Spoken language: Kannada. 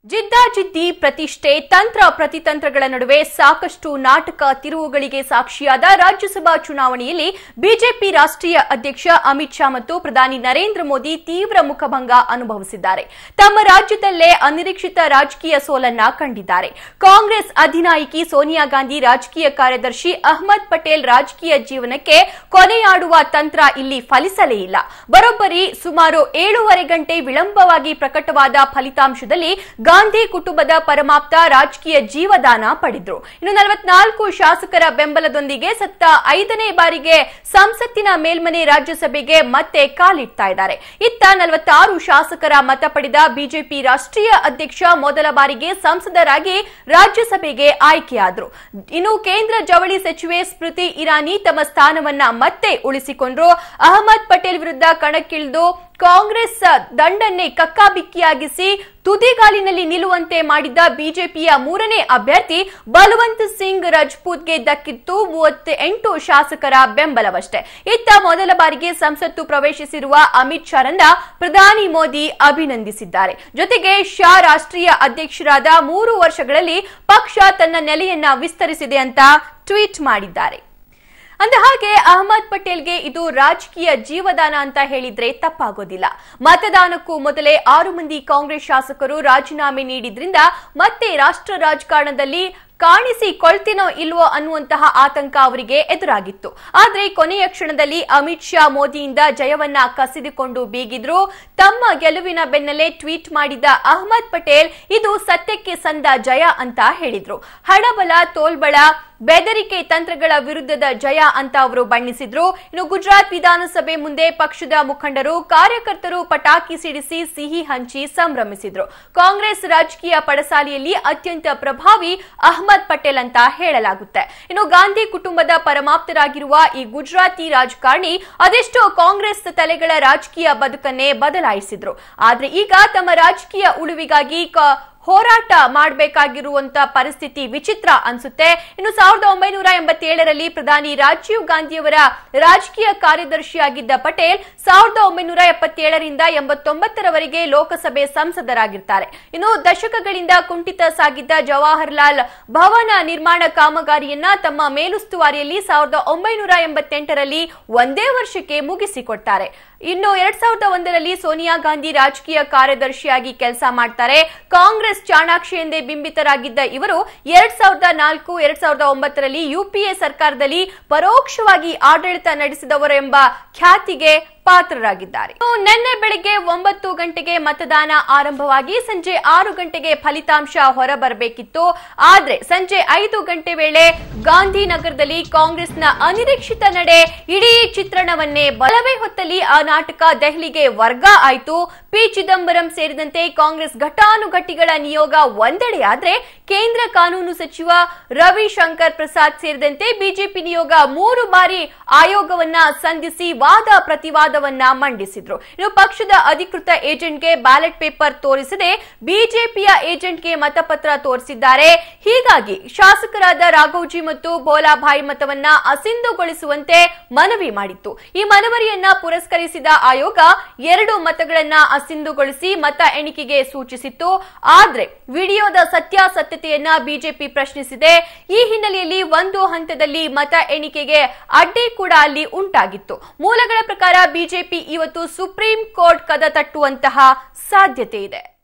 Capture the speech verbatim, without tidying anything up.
ಜಿದ್ದಾಜಿದ್ದಿ ಪ್ರತಿಷ್ಠೆ ತಂತ್ರ ಪ್ರತಿತಂತ್ರಗಳ ನಡುವೆ ಸಾಕಷ್ಟು ನಾಟಕ ತಿರುವುಗಳಿಗೆ ಸಾಕ್ಷಿಯಾದ ರಾಜ್ಯಸಭಾ ಚುನಾವಣೆಯಲ್ಲಿ ಬಿಜೆಪಿ ರಾಷ್ಟ್ರೀಯ ಅಧ್ಯಕ್ಷ ಅಮಿತ್ ಶಾ ಮತ್ತು ಪ್ರಧಾನಿ ನರೇಂದ್ರ ಮೋದಿ ತೀವ್ರ ಮುಖಭಂಗ ಅನುಭವಿಸಿದ್ದಾರೆ. ತಮ್ಮ ರಾಜ್ಯದಲ್ಲೇ ಅನಿರೀಕ್ಷಿತ ರಾಜಕೀಯ ಸೋಲನ್ನ ಕಂಡಿದ್ದಾರೆ. ಕಾಂಗ್ರೆಸ್ ಅಧಿನಾಯಕಿ ಸೋನಿಯಾ ಗಾಂಧಿ ರಾಜಕೀಯ ಕಾರ್ಯದರ್ಶಿ ಅಹ್ಮದ್ ಪಟೇಲ್ ರಾಜಕೀಯ ಜೀವನಕ್ಕೆ ಕೊನೆಯಾಡುವ ತಂತ್ರ ಇಲ್ಲಿ ಫಲಿಸಲೇ ಇಲ್ಲ. ಬರೋಬ್ಬರಿ ಸುಮಾರು ಏಳೂವರೆ ಗಂಟೆ ವಿಳಂಬವಾಗಿ ಪ್ರಕಟವಾದ ಫಲಿತಾಂಶದಲ್ಲಿ ಗಾಂಧಿ ಕುಟುಂಬದ ಪರಮಾಪ್ತ ರಾಜಕೀಯ ಜೀವದಾನ ಪಡೆದ್ರು. ಇನ್ನು ನಲವತ್ನಾಲ್ಕು ಶಾಸಕರ ಬೆಂಬಲದೊಂದಿಗೆ ಸತ್ತ ಐದನೇ ಬಾರಿಗೆ ಸಂಸತ್ತಿನ ಮೇಲ್ಮನೆ ರಾಜ್ಯಸಭೆಗೆ ಮತ್ತೆ ಕಾಲಿಡ್ತಾ ಇದ್ದಾರೆ. ಇತ್ತ ನಲವತ್ತಾರು ಶಾಸಕರ ಮತ ಪಡೆದ ಬಿಜೆಪಿ ರಾಷ್ಟ್ರೀಯ ಅಧ್ಯಕ್ಷ ಮೊದಲ ಬಾರಿಗೆ ಸಂಸದರಾಗಿ ರಾಜ್ಯಸಭೆಗೆ ಆಯ್ಕೆಯಾದರು. ಇನ್ನು ಕೇಂದ್ರ ಜವಳಿ ಸಚಿವೆ ಸ್ಮೃತಿ ಇರಾನಿ ತಮ್ಮ ಸ್ಥಾನವನ್ನ ಮತ್ತೆ ಉಳಿಸಿಕೊಂಡ್ರು. ಅಹಮದ್ ಪಟೇಲ್ ವಿರುದ್ಧ ಕಣಕ್ಕಿಳಿದು ಕಾಂಗ್ರೆಸ್ ದಂಡನ್ನೇ ಕಕ್ಕಾಬಿಕ್ಕಿಯಾಗಿಸಿ ತುದಿಗಾಲಿನಲ್ಲಿ ನಿಲ್ಲುವಂತೆ ಮಾಡಿದ್ದ ಬಿಜೆಪಿಯ ಮೂರನೇ ಅಭ್ಯರ್ಥಿ ಬಲವಂತ್ ಸಿಂಗ್ ರಜಪೂತ್ಗೆ ದಕ್ಕಿತ್ತು ಮೂವತ್ತೆಂಟು ಶಾಸಕರ ಬೆಂಬಲವಷ್ಟೇ. ಇತ್ತ ಮೊದಲ ಬಾರಿಗೆ ಸಂಸತ್ತು ಪ್ರವೇಶಿಸಿರುವ ಅಮಿತ್ ಶಾರನ್ನ ಪ್ರಧಾನಿ ಮೋದಿ ಅಭಿನಂದಿಸಿದ್ದಾರೆ. ಜೊತೆಗೆ ಶಾ ರಾಷ್ಟ್ರೀಯ ಅಧ್ಯಕ್ಷರಾದ ಮೂರು ವರ್ಷಗಳಲ್ಲಿ ಪಕ್ಷ ತನ್ನ ನೆಲೆಯನ್ನ ವಿಸ್ತರಿಸಿದೆ ಅಂತ ಟ್ವೀಟ್ ಮಾಡಿದ್ದಾರೆ. ಅಂದಹಾಗೆ ಅಹಮದ್ ಪಟೇಲ್ಗೆ ಇದು ರಾಜಕೀಯ ಜೀವದಾನ ಅಂತ ಹೇಳಿದ್ರೆ ತಪ್ಪಾಗೋದಿಲ್ಲ. ಮತದಾನಕ್ಕೂ ಮೊದಲೇ ಆರು ಮಂದಿ ಕಾಂಗ್ರೆಸ್ ಶಾಸಕರು ರಾಜೀನಾಮೆ ನೀಡಿದ್ರಿಂದ ಮತ್ತೆ ರಾಷ್ಟ್ರ ರಾಜಕಾರಣದಲ್ಲಿ ಕಾಣಿಸಿಕೊಳ್ತೀನೋ ಇಲ್ವೋ ಅನ್ನುವಂತಹ ಆತಂಕ ಅವರಿಗೆ ಎದುರಾಗಿತ್ತು. ಆದ್ರೆ ಕೊನೆಯ ಕ್ಷಣದಲ್ಲಿ ಅಮಿತ್ ಶಾ ಮೋದಿಯಿಂದ ಜಯವನ್ನ ಕಸಿದುಕೊಂಡು ಬೀಗಿದ್ರು. ತಮ್ಮ ಗೆಲುವಿನ ಬೆನ್ನಲ್ಲೇ ಟ್ವೀಟ್ ಮಾಡಿದ ಅಹಮದ್ ಪಟೇಲ್ ಇದು ಸತ್ಯಕ್ಕೆ ಸಂದ ಜಯ ಅಂತ ಹೇಳಿದ್ರು. ಹಣಬಲ, ತೋಳ್ಬಳ, ಬೆದರಿಕೆ ತಂತ್ರಗಳ ವಿರುದ್ಧದ ಜಯ ಅಂತ ಅವರು ಬಣ್ಣಿಸಿದ್ರು. ಇನ್ನು ಗುಜರಾತ್ ವಿಧಾನಸಭೆ ಮುಂದೆ ಪಕ್ಷದ ಮುಖಂಡರು, ಕಾರ್ಯಕರ್ತರು ಪಟಾಕಿ ಸಿಡಿಸಿ ಸಿಹಿ ಹಂಚಿ ಸಂಭ್ರಮಿಸಿದ್ರು. ಕಾಂಗ್ರೆಸ್ ರಾಜಕೀಯ ಪಡಸಾಲಿಯಲ್ಲಿ ಅತ್ಯಂತ ಪ್ರಭಾವಿ ಅಹಮದ್ ಪಟೇಲ್ ಅಂತ ಹೇಳಲಾಗುತ್ತೆ. ಇನ್ನು ಗಾಂಧಿ ಕುಟುಂಬದ ಪರಮಾಪ್ತರಾಗಿರುವ ಈ ಗುಜರಾತಿ ರಾಜಕಾರಣಿ ಅದೆಷ್ಟೋ ಕಾಂಗ್ರೆಸ್ ತಲೆಗಳ ರಾಜಕೀಯ ಬದುಕನ್ನೇ ಬದಲಾಯಿಸಿದ್ರು. ಆದ್ರೆ ಈಗ ತಮ್ಮ ರಾಜಕೀಯ ಉಳಿವಿಗಾಗಿ ಹೋರಾಟ ಮಾಡಬೇಕಾಗಿರುವಂತ ಪರಿಸ್ಥಿತಿ ವಿಚಿತ್ರ ಅನ್ಸುತ್ತೆ. ಇನ್ನು ಸಾವಿರದ ಒಂಬೈನೂರ ಎಂಬತ್ತೇಳರಲ್ಲಿ ಪ್ರಧಾನಿ ರಾಜೀವ್ ಗಾಂಧಿಯವರ ರಾಜಕೀಯ ಕಾರ್ಯದರ್ಶಿಯಾಗಿದ್ದ ಪಟೇಲ್ ಸಾವಿರದ ಒಂಬೈನೂರ ಎಪ್ಪತ್ತೇಳರಿಂದ ಎಂಬತ್ತೊಂಬತ್ತರವರೆಗೆ ಲೋಕಸಭೆ ಸಂಸದರಾಗಿರ್ತಾರೆ. ಇನ್ನು ದಶಕಗಳಿಂದ ಕುಂಠಿತ ಸಾಗಿದ್ದ ಜವಾಹರ್ಲಾಲ್ ಭವನ ನಿರ್ಮಾಣ ಕಾಮಗಾರಿಯನ್ನ ತಮ್ಮ ಮೇಲುಸ್ತುವಾರಿಯಲ್ಲಿ ಸಾವಿರದ ಒಂಬೈನೂರ ಎಂಬತ್ತೆಂಟರಲ್ಲಿ ಒಂದೇ ವರ್ಷಕ್ಕೆ ಮುಗಿಸಿಕೊಡ್ತಾರೆ. ಇನ್ನು ಎರಡ್ ಸಾವಿರದ ಒಂದರಲ್ಲಿ ಸೋನಿಯಾ ಗಾಂಧಿ ರಾಜಕೀಯ ಕಾರ್ಯದರ್ಶಿಯಾಗಿ ಕೆಲಸ ಮಾಡ್ತಾರೆ. ಕಾಂಗ್ರೆಸ್ ಚಾಣಾಕ್ಷಿ ಎಂದೇ ಬಿಂಬಿತರಾಗಿದ್ದ ಇವರು ಎರಡ್ ಸಾವಿರದ ನಾಲ್ಕು ಎರಡ್ ಸಾವಿರದ ಒಂಬತ್ತರಲ್ಲಿ ಯುಪಿಎ ಸರ್ಕಾರದಲ್ಲಿ ಪರೋಕ್ಷವಾಗಿ ಆಡಳಿತ ನಡೆಸಿದವರು ಎಂಬ ಖ್ಯಾತಿಗೆ ಪಾತ್ರರಾಗಿದ್ದಾರೆ. ನಿನ್ನೆ ಬೆಳಗ್ಗೆ ಒಂಬತ್ತು ಗಂಟೆಗೆ ಮತದಾನ ಆರಂಭವಾಗಿ ಸಂಜೆ ಆರು ಗಂಟೆಗೆ ಫಲಿತಾಂಶ ಹೊರಬರಬೇಕಿತ್ತು. ಆದ್ರೆ ಸಂಜೆ ಐದು ಗಂಟೆ ವೇಳೆ ಗಾಂಧಿನಗರದಲ್ಲಿ ಕಾಂಗ್ರೆಸ್ನ ಅನಿರೀಕ್ಷಿತ ನಡೆ ಇಡೀ ಚಿತ್ರಣವನ್ನೇ ಬಲವೇ ಹೊತ್ತಲ್ಲಿ ಆ ನಾಟಕ ದೆಹಲಿಗೆ ವರ್ಗ ಆಯಿತು. ಪಿ ಚಿದಂಬರಂ ಸೇರಿದಂತೆ ಕಾಂಗ್ರೆಸ್ ಘಟಾನುಘಟಿಗಳ ನಿಯೋಗ ಒಂದೆಡೆಯಾದ್ರೆ ಕೇಂದ್ರ ಕಾನೂನು ಸಚಿವ ರವಿಶಂಕರ್ ಪ್ರಸಾದ್ ಸೇರಿದಂತೆ ಬಿಜೆಪಿ ನಿಯೋಗ ಮೂರು ಬಾರಿ ಆಯೋಗವನ್ನ ಸಂಧಿಸಿ ವಾದ ಪ್ರತಿವಾದ ಮಂಡಿಸಿದ್ರು. ಇನ್ನು ಪಕ್ಷದ ಅಧಿಕೃತ ಏಜೆಂಟ್ಗೆ ಬ್ಯಾಲೆಟ್ ಪೇಪರ್ ತೋರಿಸದೆ ಬಿಜೆಪಿಯ ಏಜೆಂಟ್ಗೆ ಮತಪತ್ರ ತೋರಿಸಿದ್ದಾರೆ. ಹೀಗಾಗಿ ಶಾಸಕರಾದ ರಾಘೋಜಿ ಮತ್ತು ಬೋಲಾಭಾಯಿ ಮತವನ್ನ ಅಸಿಂಧುಗೊಳಿಸುವಂತೆ ಮನವಿ ಮಾಡಿತ್ತು. ಈ ಮನವಿಯನ್ನ ಪುರಸ್ಕರಿಸಿದ ಆಯೋಗ ಎರಡು ಮತಗಳನ್ನ ಅಸಿಂಧುಗೊಳಿಸಿ ಮತ ಎಣಿಕೆಗೆ ಸೂಚಿಸಿತ್ತು. ಆದ್ರೆ ವಿಡಿಯೋದ ಸತ್ಯಾಸತ್ಯತೆಯನ್ನ ಬಿಜೆಪಿ ಪ್ರಶ್ನಿಸಿದೆ. ಈ ಹಿನ್ನೆಲೆಯಲ್ಲಿ ಒಂದು ಹಂತದಲ್ಲಿ ಮತ ಎಣಿಕೆಗೆ ಅಡ್ಡಿ ಕೂಡ ಅಲ್ಲಿ ಉಂಟಾಗಿತ್ತು. ಮೂಲಗಳ ಪ್ರಕಾರ ಬಿಜೆಪಿ ಇವತ್ತು ಸುಪ್ರೀಂ ಕೋರ್ಟ್ ಕದ ತಟ್ಟುವಂತಹ ಸಾಧ್ಯತೆ ಇದೆ.